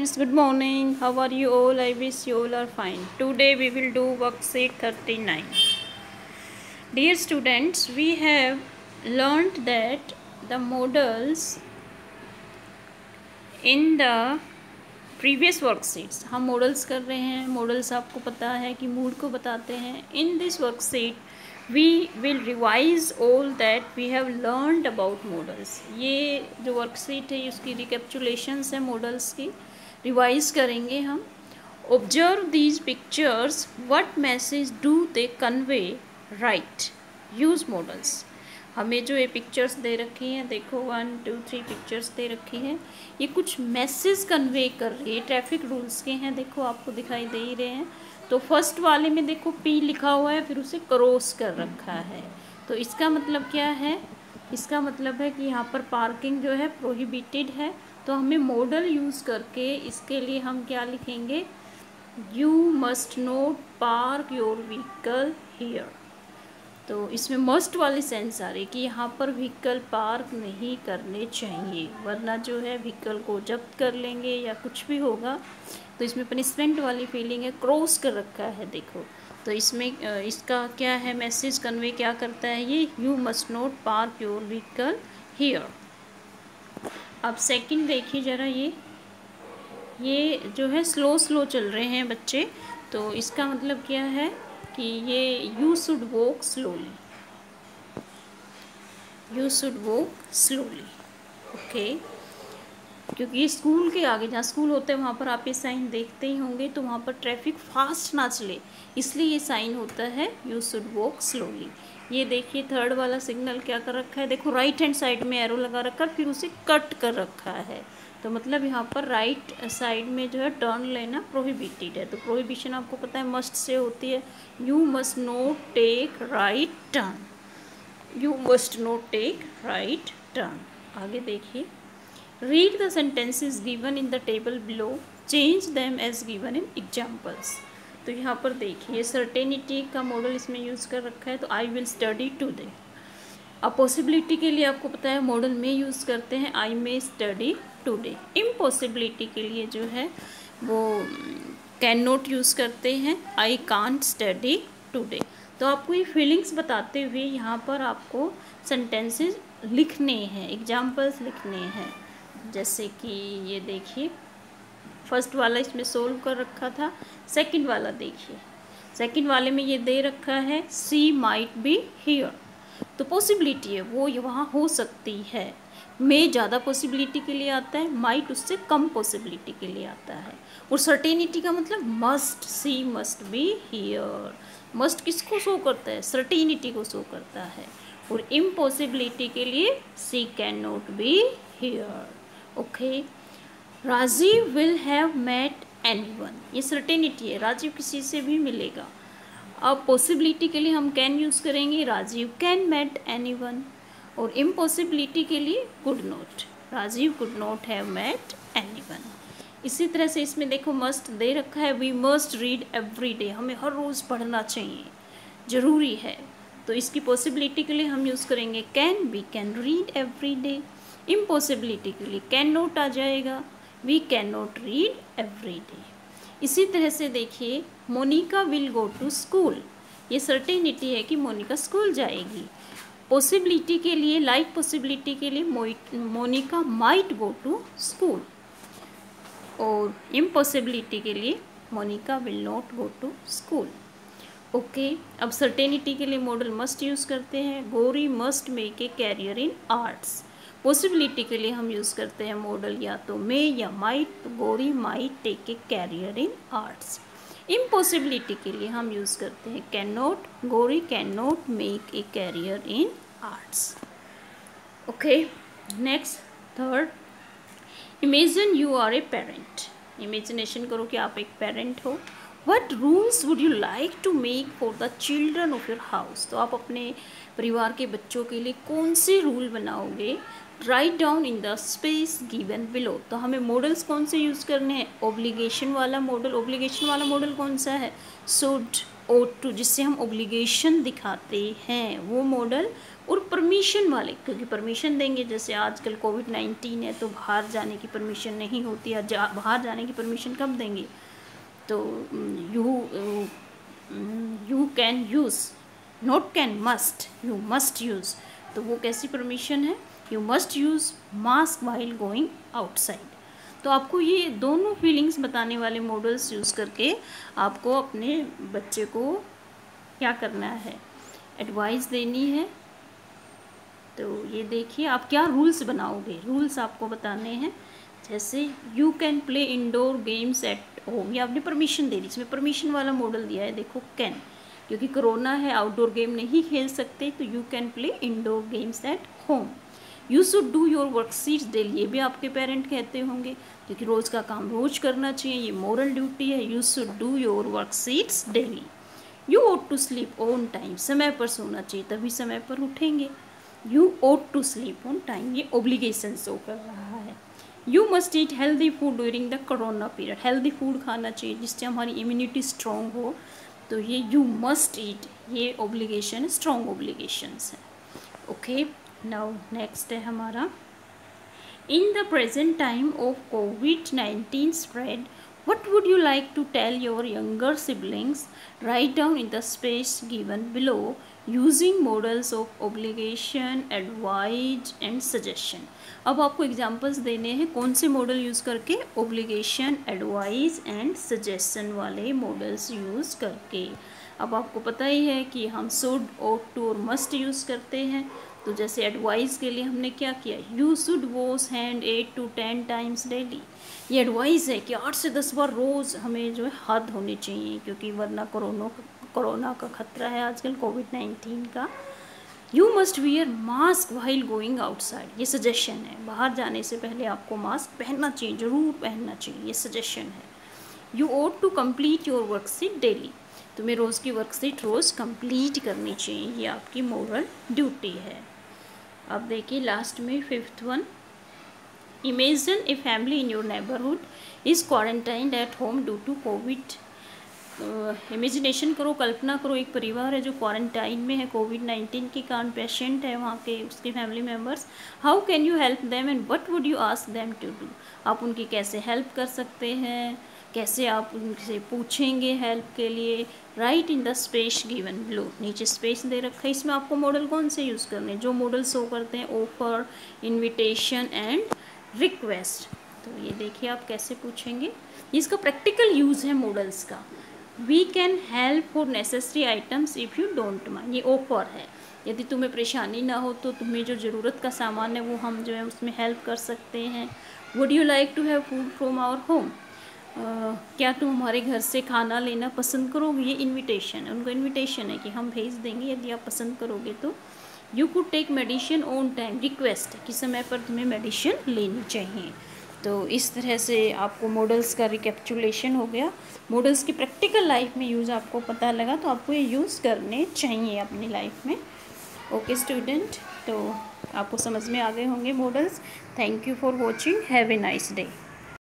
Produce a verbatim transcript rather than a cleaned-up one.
students, good morning. How are you all? I wish you all are fine. Today we will do worksheet thirty-nine. Dear students, we have learned that the modals in the previous worksheets. हम modals कर रहे हैं. Modals आपको पता है कि mood को बताते हैं. In this worksheet we will revise all that we have learned about modals. ये जो worksheet है उसकी recapitulations है modals की, revise करेंगे हम. Observe these pictures. What message do they convey? Right. Use modals. हमें जो ये पिक्चर्स दे रखी हैं, देखो वन टू थ्री पिक्चर्स दे रखी हैं, ये कुछ मैसेज कन्वे कर रही है. ट्रैफिक रूल्स के हैं, देखो आपको दिखाई दे ही रहे हैं. तो फर्स्ट वाले में देखो पी लिखा हुआ है, फिर उसे क्रॉस कर रखा है. तो इसका मतलब क्या है? इसका मतलब है कि यहाँ पर पार्किंग जो है प्रोहिबिटेड है. तो हमें मॉडल यूज़ करके इसके लिए हम क्या लिखेंगे? You must note park your vehicle here. तो इसमें मस्ट वाली सेंस आ रही कि यहाँ पर व्हीकल पार्क नहीं करने चाहिए, वरना जो है व्हीकल को जब्त कर लेंगे या कुछ भी होगा. तो इसमें पनिशमेंट वाली फीलिंग है. क्रॉस कर रखा है देखो. तो इसमें इसका क्या है मैसेज कन्वे क्या करता है ये? You must not park your vehicle here. अब सेकंड देखिए ज़रा, ये ये जो है स्लो स्लो चल रहे हैं बच्चे. तो इसका मतलब क्या है कि ये you should walk slowly. You should walk slowly. Okay, क्योंकि ये स्कूल के आगे जहाँ स्कूल होते हैं वहाँ पर आप ये साइन देखते ही होंगे. तो वहाँ पर ट्रैफिक फास्ट ना चले, इसलिए ये साइन होता है यू शुड वॉक स्लोली. ये देखिए थर्ड वाला सिग्नल क्या कर रखा है, देखो राइट हैंड साइड में एरो लगा रखा है, फिर उसे कट कर रखा है. तो मतलब यहाँ पर राइट साइड में जो है टर्न लेना प्रोहिबिटेड है. तो प्रोहिबिशन आपको पता है मस्ट से होती है. You must not take right turn. You must not take right turn. आगे देखिए, read the sentences given in the table below, change them as given in examples. तो यहाँ पर देखिए सर्टेनिटी का मॉडल इसमें यूज़ कर रखा है. तो आई विल स्टडी टुडे. अब पॉसिबिलिटी के लिए आपको पता है मॉडल में यूज़ करते हैं I may study today. Impossibility के लिए जो है वो कैन नॉट यूज़ करते हैं आई कांट स्टडी टुडे. तो आपको ये फीलिंग्स बताते हुए यहाँ पर आपको सेंटेंसेस लिखने हैं, एग्जाम्पल्स लिखने हैं. जैसे कि ये देखिए फर्स्ट वाला इसमें सोल्व कर रखा था. सेकंड वाला देखिए, सेकंड वाले में ये दे रखा है सी माइट बी हियर. तो पॉसिबिलिटी है वो वहाँ हो सकती है. मे ज़्यादा पॉसिबिलिटी के लिए आता है, माइट उससे कम पॉसिबिलिटी के लिए आता है. और सर्टेनिटी का मतलब must, she must be here. Must किसको शो करता है? सर्टेनिटी को शो करता है. और इम्पॉसिबिलिटी के लिए she can not be here. Okay, Rajiv will have met anyone. ये सर्टेनिटी है, राजीव किसी से भी मिलेगा. अब पॉसिबिलिटी के लिए हम कैन यूज़ करेंगे, राजीव कैन मेट एनीवन. और इम्पॉसिबिलिटी के लिए could not, Rajiv could not have met anyone. इसी तरह से इसमें देखो मस्ट दे रखा है, we must read every day. हमें हर रोज़ पढ़ना चाहिए, ज़रूरी है. तो इसकी पॉसिबिलिटी के लिए हम यूज़ करेंगे can, we can read every day. Impossibility के लिए कैन नॉट आ जाएगा, we can not read every day. इसी तरह से देखिए Monika will go to school. ये सर्टेनिटी है कि मोनिका स्कूल जाएगी. पॉसिबिलिटी के लिए, लाइक पॉसिबिलिटी के लिए Monika might go to school. और इम्पॉसिबिलिटी के लिए Monika will not go to school. Okay, अब सर्टेनिटी के लिए मॉडल मस्ट यूज़ करते हैं, Gauri must make a career in arts. Possibility के लिए हम यूज़ करते हैं मॉडल या तो मे या माइट. तो Gauri might take a career in arts. Impossibility के लिए हम यूज़ करते हैं can not, Gauri can not make a career in arts. Okay, next third, imagine you are a parent. Imagination करो कि आप एक पेरेंट हो. What rules would you like to make for the children of your house. तो आप अपने परिवार के बच्चों के लिए कौन से रूल बनाओगे? Write down in the space given below. तो हमें मॉडल्स कौन से यूज़ करने हैं? ऑब्लिगेशन वाला मॉडल. ऑब्लिगेशन वाला मॉडल कौन सा है? शुड, ओट टू जिससे हम ओब्लिगेशन दिखाते हैं वो मॉडल, और परमिशन वाले क्योंकि परमिशन देंगे, जैसे आजकल कोविड नाइन्टीन है तो बाहर जाने की परमिशन नहीं होती है, जा, बाहर जाने की परमिशन कब देंगे, तो you you can use, not can, must, you must use, तो वो कैसी परमिशन है, you must use mask while going outside. तो आपको ये दोनों फीलिंग्स बताने वाले मॉडल्स यूज़ करके आपको अपने बच्चे को क्या करना है, एडवाइस देनी है। तो ये देखिए आप क्या रूल्स बनाओगे, रूल्स आपको बताने हैं, जैसे you can play indoor games at home, ये आपने परमिशन दे दी, इसमें परमिशन वाला मॉडल दिया है, देखो कैन, क्योंकि कोरोना है आउटडोर गेम नहीं खेल सकते, तो you can play indoor games at home. You should do your worksheets daily, ये भी आपके पेरेंट कहते होंगे, क्योंकि रोज़ का काम रोज़ करना चाहिए, ये मॉरल ड्यूटी है, you should do your worksheets daily. You ought to sleep on time, समय पर सोना चाहिए तभी समय पर उठेंगे। You ought to sleep on time, ये ओब्लिगेशन शो कर रहा है। You must eat healthy food during the corona period, healthy food खाना चाहिए जिससे हमारी इम्यूनिटी स्ट्रॉन्ग हो, तो ये यू मस्ट ईट, ये ओब्लिगेशन, स्ट्रॉन्ग ओब्लिगेशंस है। ओके, नाउ नेक्स्ट है हमारा, in the present time of covid nineteen spread, what would you like to tell your younger siblings? Write down in the space given below using models of obligation, advice and suggestion. अब आपको examples देने हैं कौन से modal use करके, obligation, advice and suggestion वाले models use करके। अब आपको पता ही है कि हम शुड, ought to और मस्ट यूज़ करते हैं, तो जैसे एडवाइस के लिए हमने क्या किया, you should wash hand at two ten times daily, ये एडवाइस है कि आठ से दस बार रोज़ हमें जो है हाथ धोने चाहिए, क्योंकि वरना कोरोना कोरोना का खतरा है आजकल कोविड नाइन्टीन का। You must wear mask while going outside, ये सजेशन है, बाहर जाने से पहले आपको मास्क पहनना चाहिए, ज़रूर पहनना चाहिए, ये सजेशन है। You ought to complete your worksheet daily, तुम्हें रोज़ की वर्कशीट रोज़ कंप्लीट करनी चाहिए, ये आपकी मोरल ड्यूटी है। अब देखिए लास्ट में fifth one, imagine a family in your neighbourhood is quarantined at home due to covid. Imagination करो, कल्पना करो, एक परिवार है जो क्वारंटाइन में है कोविड नाइन्टीन के कारण, पेशेंट है वहाँ के उसके family members. How can you help them and what would you ask them to do, आप उनकी कैसे हेल्प कर सकते हैं, कैसे आप उनसे पूछेंगे हेल्प के लिए। Write in the space given below, नीचे स्पेस दे रखा है, इसमें आपको मॉडल कौन से यूज़ करने, जो मॉडल शो करते हैं ऑफर, इन्विटेशन एंड रिक्वेस्ट। तो ये देखिए आप कैसे पूछेंगे, इसका प्रैक्टिकल यूज़ है मॉडल्स का। We can help for necessary items if you don't mind, ये ऑफर है, यदि तुम्हें परेशानी ना हो तो तुम्हें जो ज़रूरत का सामान है वो हम जो है उसमें हेल्प कर सकते हैं। Would you like to have food from our home, क्या तुम हमारे घर से खाना लेना पसंद करोगे, ये इनविटेशन है, उनको इनविटेशन है कि हम भेज देंगे यदि आप पसंद करोगे तो। You could take medicine on time, request कि समय पर तुम्हें मेडिसिन लेनी चाहिए। तो इस तरह से आपको मॉडल्स का रिकैप्चुलेशन हो गया, मॉडल्स की प्रैक्टिकल लाइफ में यूज़ आपको पता लगा, तो आपको ये यूज़ करने चाहिए अपनी लाइफ में। ओके स्टूडेंट, तो आपको समझ में आ गए होंगे models. Thank you for watching, have a nice day.